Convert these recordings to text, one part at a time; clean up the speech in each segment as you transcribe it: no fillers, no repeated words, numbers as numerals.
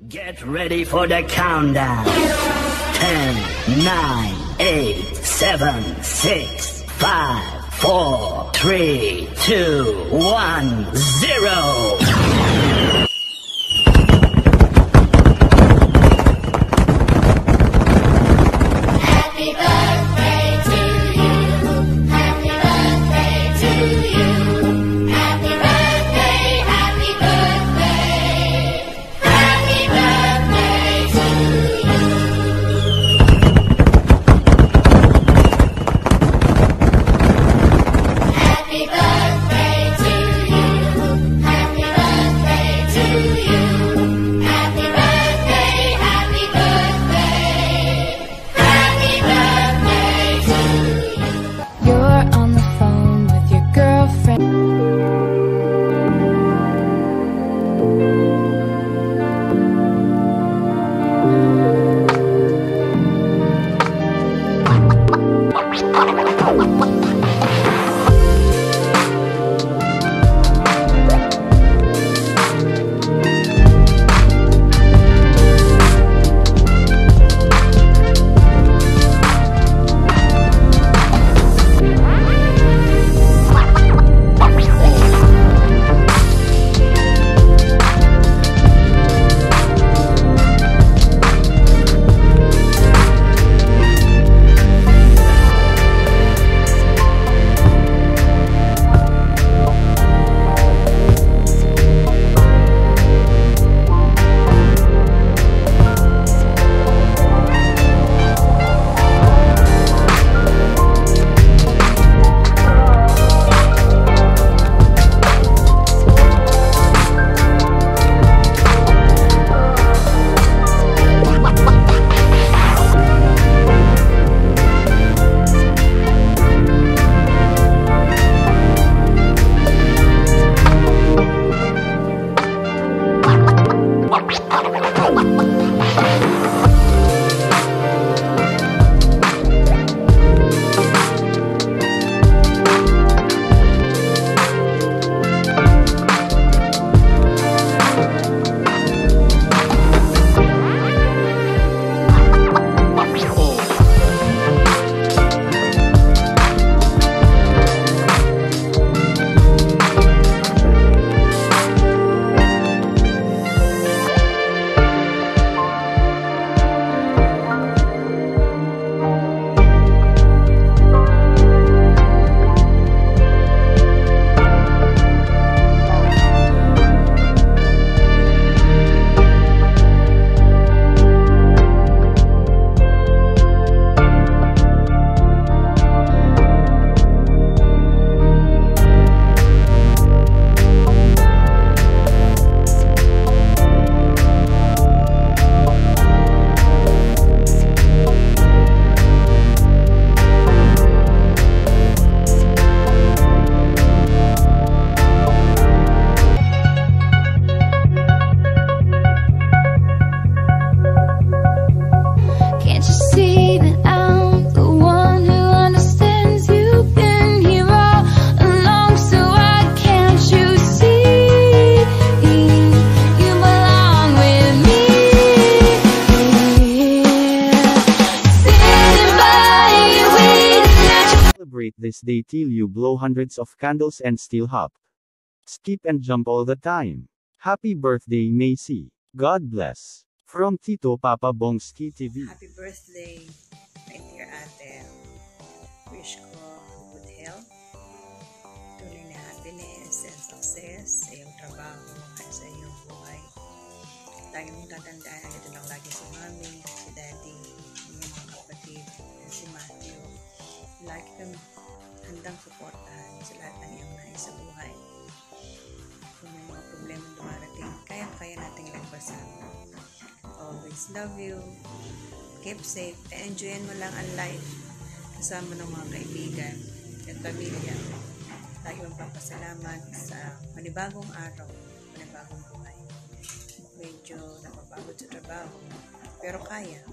Get ready for the countdown. 10, 9, 8, 7, 6, 5, 4, 3, 2, 1, 0. This day till you blow hundreds of candles and still hop, skip and jump all the time. Happy birthday, Macy. God bless. From Tito Papa Bongski TV. Happy birthday, my dear ate. Wish ko good health, tunay na happiness and success sa iyong trabaho at sa iyong buhay. Lagi mong tatandaan, ito lang lagi si Mami, si Daddy, yung mga kapatid, si Matthew. Lagi kami handang suportahan sa lahat ng iyong nais sa buhay. Kung may mga problema dumarating, kaya nating lagpasan. Always love you. Keep safe. Enjoyin mo lang ang life kasama ng mga kaibigan at pamilya. Lagi magpapasalamat sa manibagong araw, manibagong buhay. Medyo napapagod sa trabaho, pero kaya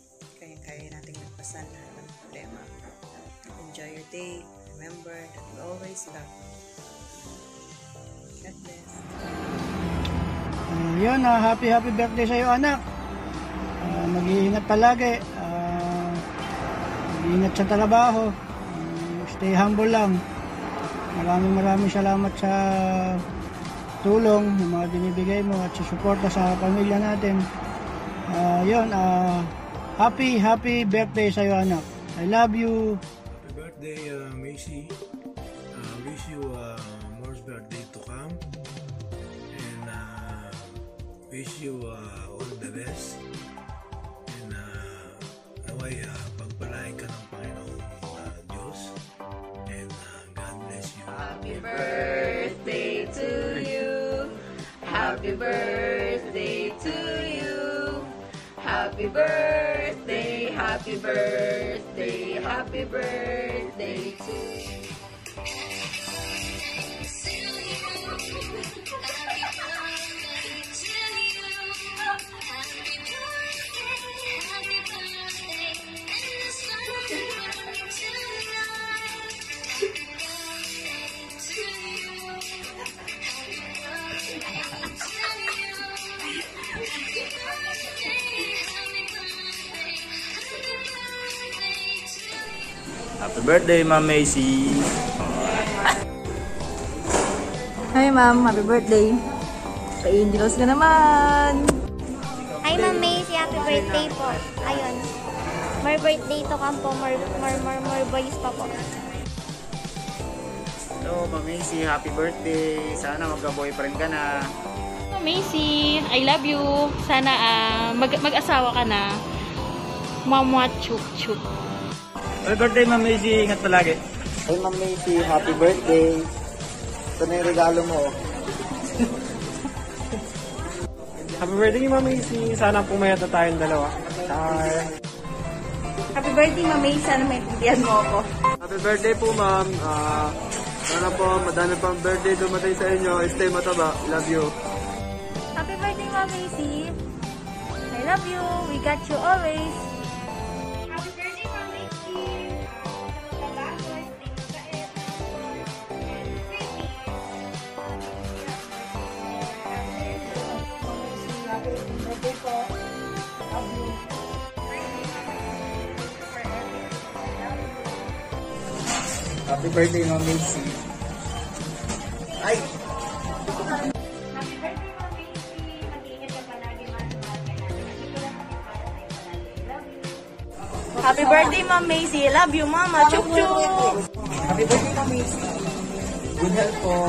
nating lagpasan lahat ng problema. Enjoy your day. Remember that we always love you. God bless. Yun, happy birthday sa'yo anak. Mag-iingat palagi. Mag-iingat sa trabaho. Stay humble lang. Maraming salamat sa tulong ng mga binibigay mo at sa suporta sa pamilya natin. Yun, happy birthday sa'yo anak. I love you. Happy birthday, Macy. Wish you more birthday to come. And wish you all the best. And naway pagpalain ka ng Panginoong Diyos. And God bless you. Happy birthday to you. Happy birthday to you. Happy birthday, happy birthday, happy birthday to you. Happy birthday, Ma'am Macy. Hi, Ma'am. Happy birthday. Pa-Angelos ka naman. Hi, Ma'am Macy. Happy birthday po. Ayun. More birthday to come po. More boys pa po. Hello, Ma'am Macy. Happy birthday. Sana magka-boyfriend ka na. Ma'am Macy, I love you. Sana mag-asawa ka na. Mama chup chup. Happy birthday, Ma'am Macy. Ingat palagi. Hey, Ma'am Macy. Happy birthday. Ito na yung regalo mo. Happy birthday, Ma'am Macy. Sana pumayat na tayong dalawa. Bye. Happy birthday, Ma'am Macy. Sana maintindihan mo ako. Happy birthday po, Ma'am. Sana po, madami pang birthday dumatay sa inyo. Stay mataba. Love you. Happy birthday, Ma'am Macy. I love you. We got you always. Happy birthday, Ma'am Macy. Happy birthday, Ma'am Macy. Ay! Happy birthday, Ma'am Macy. Mag-iingat ka palagi, Ma'am. Happy birthday, Ma'am Macy. Love you, Mama. Chup chup. Happy birthday, Ma'am Macy. Good health po.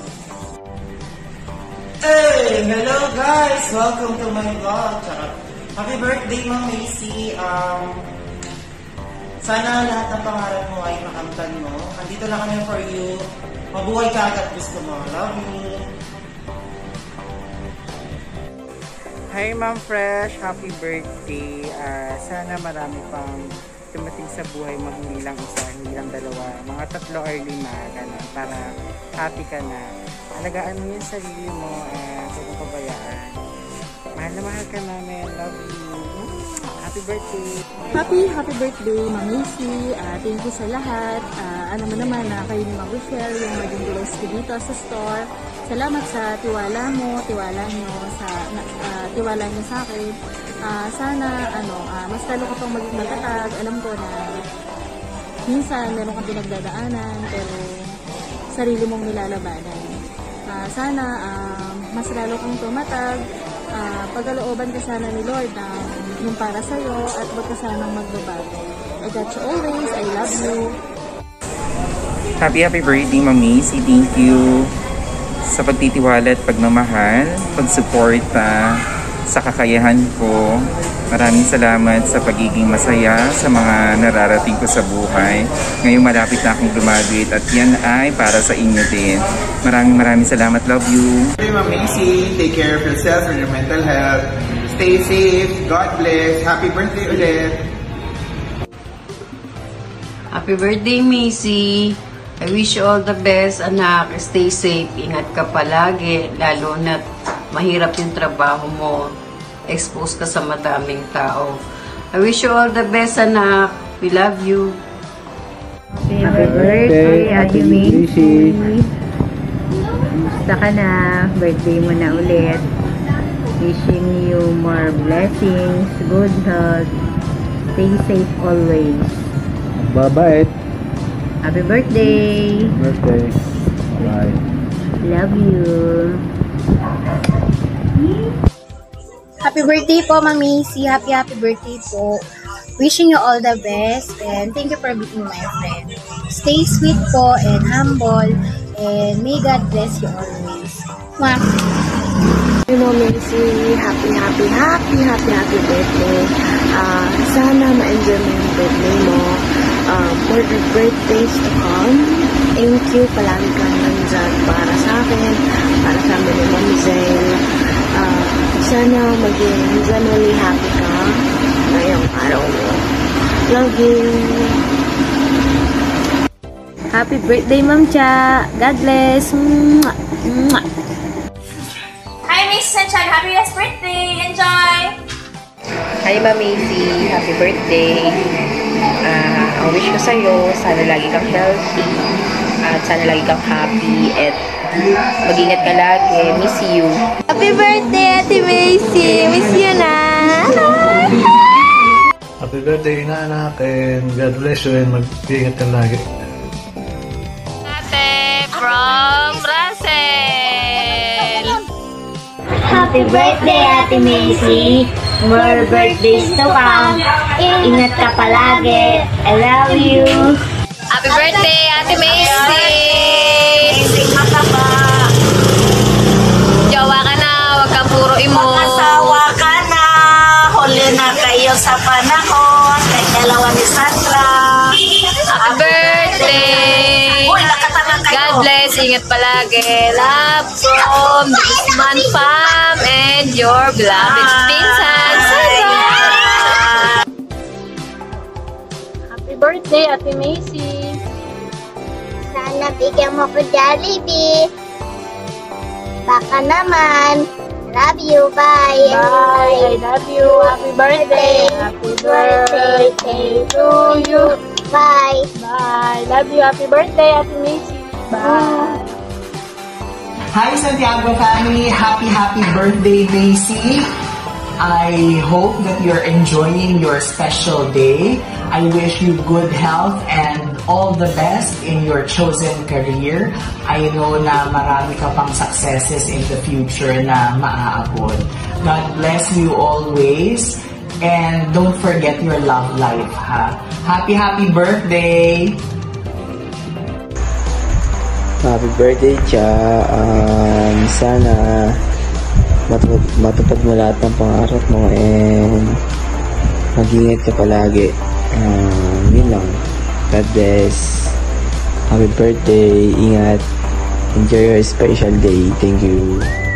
Hey! Hello guys! Welcome to my vlog. Happy birthday, Ma'am Macy. Sana lahat ng pangarap mo ay makamtan mo. Andito lang kami for you. Mabuhay ka agad gusto mo. Love you. Hi, Ma'am Fresh. Happy birthday. Sana marami pang dumating sa buhay mo, hindi lang isa, hindi lang dalawa. Mga 3 or 5, ganun, para happy ka na. Alagaan mo yung sarili mo, huwag mong pabayaan. Mahal na mahal ka namin. Love you. Happy birthday. Happy birthday, Ma'am Macy. Thank you sa lahat. Ano mo naman na kayo ni Ma'am Rochelle, yung maging gulos ko dito sa store. Salamat sa tiwala mo, tiwala niyo sa akin. Sana mas lalo ka pang maging matatag. Alam ko na minsan meron kang pinagdadaanan pero sarili mong nilalabanan. Sana mas lalo kang tumatag. Pagkalooban ka sana ni Lord na yung para sa'yo at huwag ka sanang magbabago. I got you always. I love you. Happy birthday, Ma'am Macy. Thank you sa pagtitiwala at pagmamahal, pagsuporta sa kakayahan ko. Maraming salamat sa pagiging masaya sa mga nararating ko sa buhay. Ngayong malapit na akong graduate at yan ay para sa inyo din. Maraming salamat. Love you. Hey, Ma'am Macy. Take care of yourself and your mental health. Stay safe. God bless. Happy birthday ulit. Happy birthday, Macy. I wish you all the best, anak. Stay safe. Ingat ka palagi. Lalo na mahirap yung trabaho mo. Expose ka sa madaming tao. I wish you all the best, anak. We love you. Happy birthday, Ate Macy. Gusto ka na. Birthday mo na ulit. Wishing you more blessings, good health, stay safe always. Babait. Happy birthday! Birthday. Bye. Love you. Happy birthday po, Mami C. Happy birthday po. Wishing you all the best and thank you for being my friend. Stay sweet po and humble and may God bless you always. Mwah! Hey, Mami C. Happy birthday. Sana ma-enjoy mo yung birthday mo. For the birthdays to come, thank you. Palagi kang nandyan para sa akin, para sa amin ni Mami Zell. Sana maging genuinely happy ka ngayong araw mo. Love you. Happy birthday, Ma'am Cha. God bless. Mwah. Mwah. Hi, Miss Sanchag. Happy birthday. Enjoy. Hi, Mami C. Happy birthday. Ang wish ko sa'yo, sana lagi kang healthy at sana lagi kang happy at mag-ingat ka lagi. Miss you. Happy birthday, Ate Macy. Miss you na. Happy birthday, anak, and God bless you and mag-ingat ka lagi. Ate from Russell. Happy birthday, Ate Macy. More birthdays to come. Ingat ka palagi. I love you. Happy birthday, Ate Macy. Jowa ka na, wag ka puro imo. Mag-asawa ka na, huli na kayo sa panahon. Kay dalawa ni Sandra. Happy birthday. God bless, ingat palagi. Love from the Guzman Fam and your beloved Pinsan, Sandra. Happy birthday, Ate Macy. Sana bigyan mo ko Jollibee. Baka naman. Love you. Bye. Bye. I love you. Happy birthday. Happy birthday to you. Bye. Bye. Love you. Happy birthday, Ate Macy. Bye. Hi, Santiago family. Happy birthday, Macy. I hope that you're enjoying your special day. I wish you good health and all the best in your chosen career. I know na marami ka pang successes in the future na maaabot. God bless you always. And don't forget your love life, ha? Happy birthday! Happy birthday, Cha. Sana matupad mo lahat ng pangarap mo and mag-ingat ka palagi. Yun lang. God bless. Happy birthday. Ingat. Enjoy your special day. Thank you.